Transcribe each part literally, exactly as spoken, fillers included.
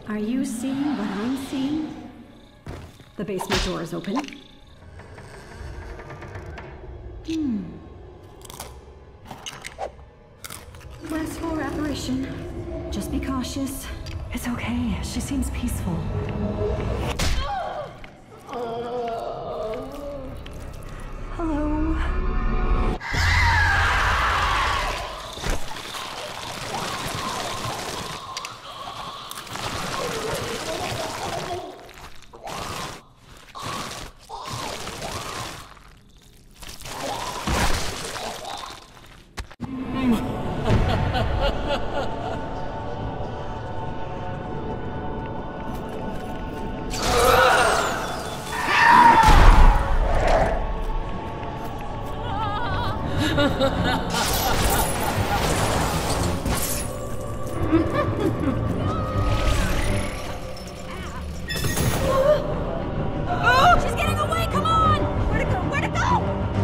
Are you seeing what I'm seeing? The basement door is open. Hmm. Class four apparition. Just be cautious. It's okay. She seems peaceful. Hello. She's getting away! Come on! Where to go? Where to go?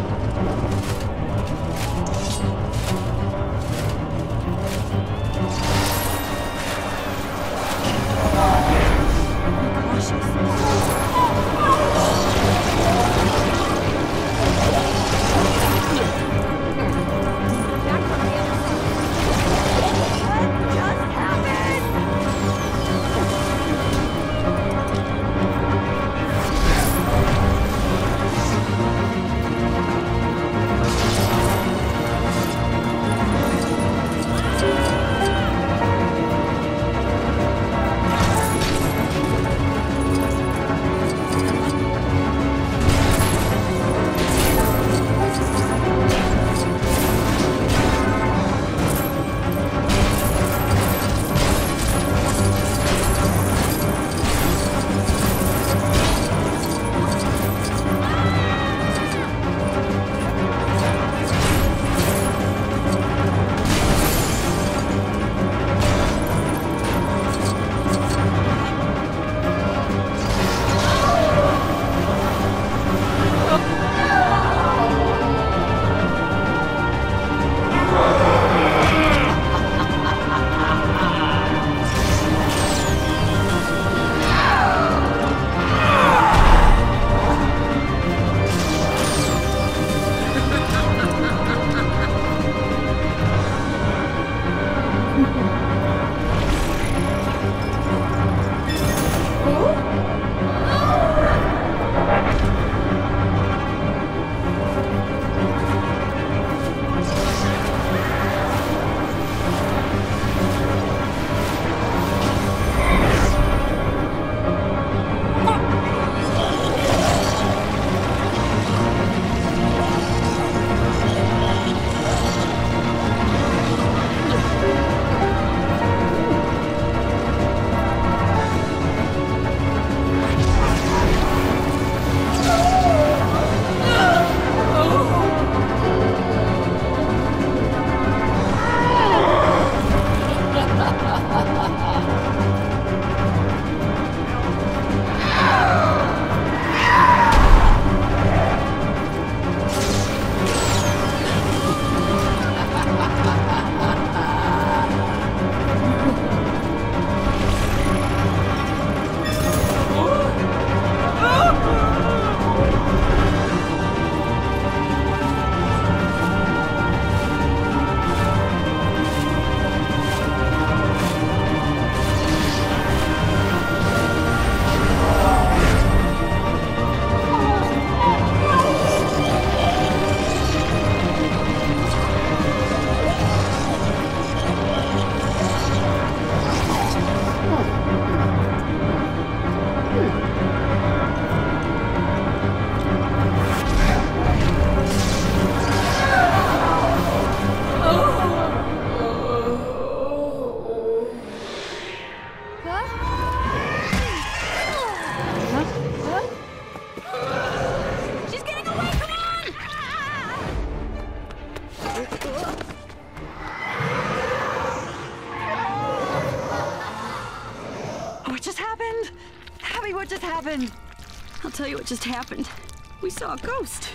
What just happened? I'll tell you what just happened. We saw a ghost.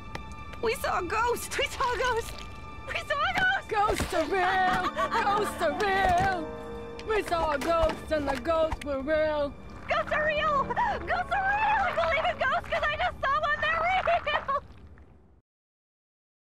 We saw a ghost. We saw a ghost. We saw a ghost. Ghosts are real. Ghosts are real. We saw a ghost and the ghosts were real. Ghosts are real! Ghosts are real!